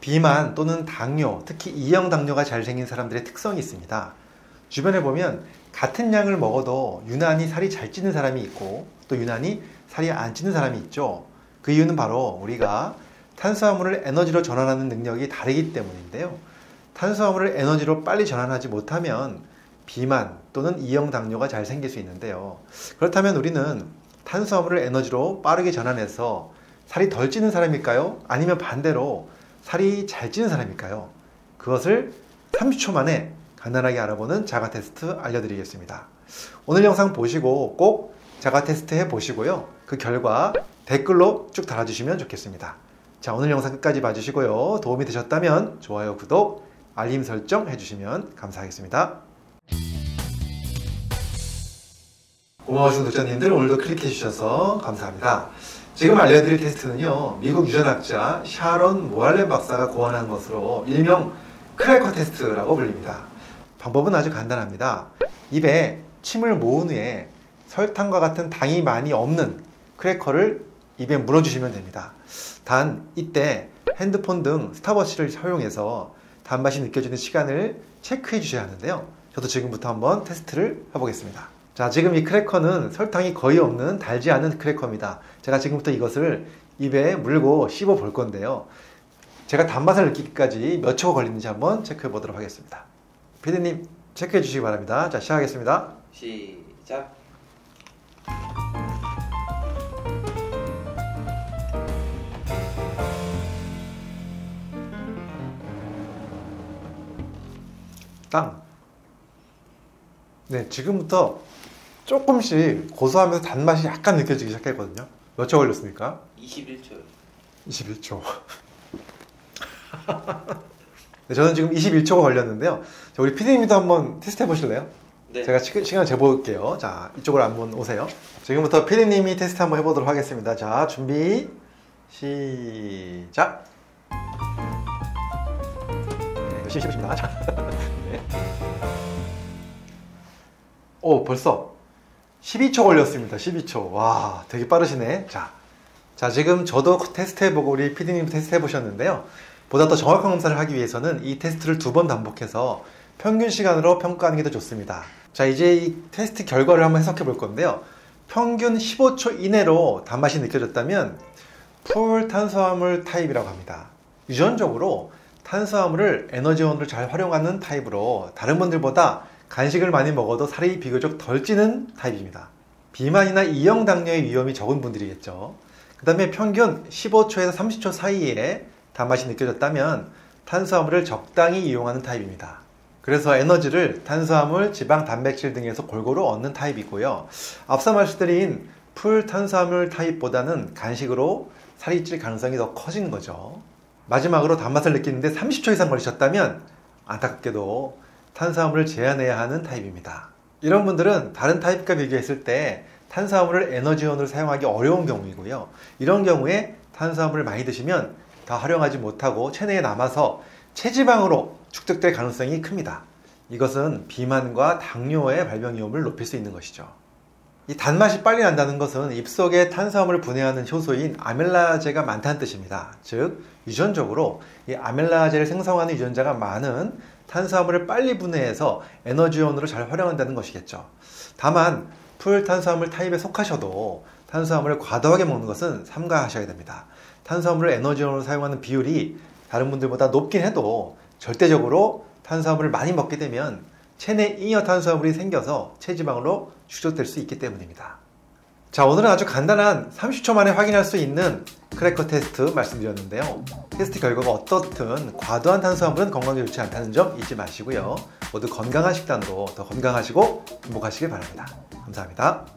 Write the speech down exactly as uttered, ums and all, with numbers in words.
비만 또는 당뇨, 특히 이형 당뇨가 잘 생긴 사람들의 특성이 있습니다. 주변에 보면 같은 양을 먹어도 유난히 살이 잘 찌는 사람이 있고 또 유난히 살이 안 찌는 사람이 있죠. 그 이유는 바로 우리가 탄수화물을 에너지로 전환하는 능력이 다르기 때문인데요. 탄수화물을 에너지로 빨리 전환하지 못하면 비만 또는 이형 당뇨가 잘 생길 수 있는데요. 그렇다면 우리는 탄수화물을 에너지로 빠르게 전환해서 살이 덜 찌는 사람일까요? 아니면 반대로 살이 잘 찌는 사람일까요? 그것을 삼십 초 만에 간단하게 알아보는 자가 테스트 알려드리겠습니다. 오늘 영상 보시고 꼭 자가 테스트 해보시고요. 그 결과 댓글로 쭉 달아주시면 좋겠습니다. 자, 오늘 영상 끝까지 봐주시고요. 도움이 되셨다면 좋아요, 구독, 알림 설정 해주시면 감사하겠습니다. 고마우신 구독자님들 오늘도 클릭해 주셔서 감사합니다. 지금 알려드릴 테스트는요, 미국 유전학자 샤론 모할렘 박사가 고안한 것으로 일명 크래커 테스트라고 불립니다. 방법은 아주 간단합니다. 입에 침을 모은 후에 설탕과 같은 당이 많이 없는 크래커를 입에 물어주시면 됩니다. 단 이때 핸드폰 등 스탑워치를 사용해서 단맛이 느껴지는 시간을 체크해 주셔야 하는데요. 저도 지금부터 한번 테스트를 해보겠습니다. 자, 지금 이 크래커는 설탕이 거의 없는 달지 않은 크래커입니다. 제가 지금부터 이것을 입에 물고 씹어 볼 건데요. 제가 단맛을 느끼기까지 몇 초가 걸리는지 한번 체크해 보도록 하겠습니다. 피디님 체크해 주시기 바랍니다. 자, 시작하겠습니다. 시작. 땅. 네, 지금부터 조금씩 고소하면서 단맛이 약간 느껴지기 시작했거든요. 몇 초 걸렸습니까? 이십일 초. 이십일 초. 네, 저는 지금 이십일 초가 걸렸는데요. 자, 우리 피디님도 한번 테스트 해보실래요? 네. 제가 시, 시간을 재볼게요. 자, 이쪽으로 한번 오세요. 지금부터 피디님이 테스트 한번 해보도록 하겠습니다. 자, 준비, 시작. 네, 열심히 씹으십니다. 자. 네. 오, 벌써 십이 초 걸렸습니다. 십이 초. 와, 되게 빠르시네. 자, 자 지금 저도 테스트 해보고 우리 피디님 테스트 해보셨는데요. 보다 더 정확한 검사를 하기 위해서는 이 테스트를 두 번 반복해서 평균 시간으로 평가하는 게 더 좋습니다. 자, 이제 이 테스트 결과를 한번 해석해 볼 건데요. 평균 십오 초 이내로 단맛이 느껴졌다면 풀 탄수화물 타입이라고 합니다. 유전적으로 탄수화물을 에너지원으로 잘 활용하는 타입으로 다른 분들보다 간식을 많이 먹어도 살이 비교적 덜 찌는 타입입니다. 비만이나 이형 당뇨의 위험이 적은 분들이겠죠. 그 다음에 평균 십오 초에서 삼십 초 사이에 단맛이 느껴졌다면 탄수화물을 적당히 이용하는 타입입니다. 그래서 에너지를 탄수화물, 지방, 단백질 등에서 골고루 얻는 타입이고요. 앞서 말씀드린 풀 탄수화물 타입보다는 간식으로 살이 찔 가능성이 더 커지는 거죠. 마지막으로 단맛을 느끼는데 삼십 초 이상 걸리셨다면 안타깝게도 탄수화물을 제한해야 하는 타입입니다. 이런 분들은 다른 타입과 비교했을 때 탄수화물을 에너지원으로 사용하기 어려운 경우이고요. 이런 경우에 탄수화물을 많이 드시면 다 활용하지 못하고 체내에 남아서 체지방으로 축적될 가능성이 큽니다. 이것은 비만과 당뇨의 발병 위험을 높일 수 있는 것이죠. 이 단맛이 빨리 난다는 것은 입속에 탄수화물을 분해하는 효소인 아멜라제가 많다는 뜻입니다. 즉 유전적으로 이 아멜라제를 생성하는 유전자가 많은 탄수화물을 빨리 분해해서 에너지원으로 잘 활용한다는 것이겠죠. 다만 풀 탄수화물 타입에 속하셔도 탄수화물을 과도하게 먹는 것은 삼가하셔야 됩니다. 탄수화물을 에너지원으로 사용하는 비율이 다른 분들보다 높긴 해도 절대적으로 탄수화물을 많이 먹게 되면 체내 잉여 탄수화물이 생겨서 체지방으로 축적될 수 있기 때문입니다. 자, 오늘은 아주 간단한 삼십 초 만에 확인할 수 있는 크래커 테스트 말씀드렸는데요. 테스트 결과가 어떻든 과도한 탄수화물은 건강에 좋지 않다는 점 잊지 마시고요. 모두 건강한 식단으로 더 건강하시고 행복하시길 바랍니다. 감사합니다.